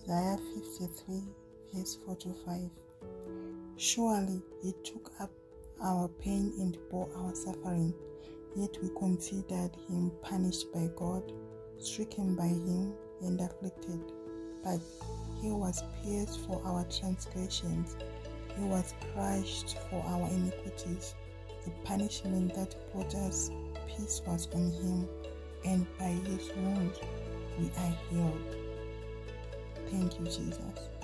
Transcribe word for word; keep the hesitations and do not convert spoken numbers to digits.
Isaiah fifty-three, verse four to five. Surely he took up our pain and bore our suffering, yet we considered him punished by God, stricken by him and afflicted. But he was pierced for our transgressions, he was crushed for our iniquities. The punishment that brought us peace was on him, and by his wounds we are healed. Thank you, Jesus.